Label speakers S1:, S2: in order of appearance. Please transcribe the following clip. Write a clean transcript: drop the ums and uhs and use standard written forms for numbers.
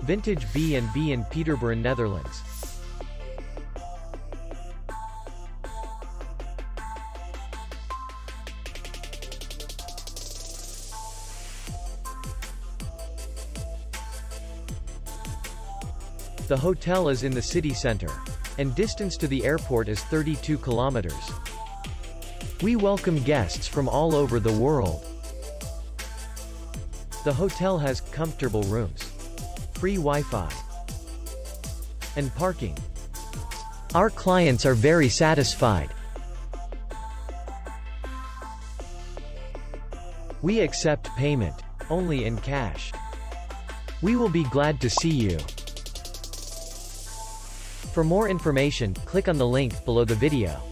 S1: Vintage B&B in Pieterburen, Netherlands. The hotel is in the city center, and distance to the airport is 32 kilometers. We welcome guests from all over the world. The hotel has comfortable rooms, free Wi-Fi, and parking. Our clients are very satisfied. We accept payment only in cash. We will be glad to see you. For more information, click on the link below the video.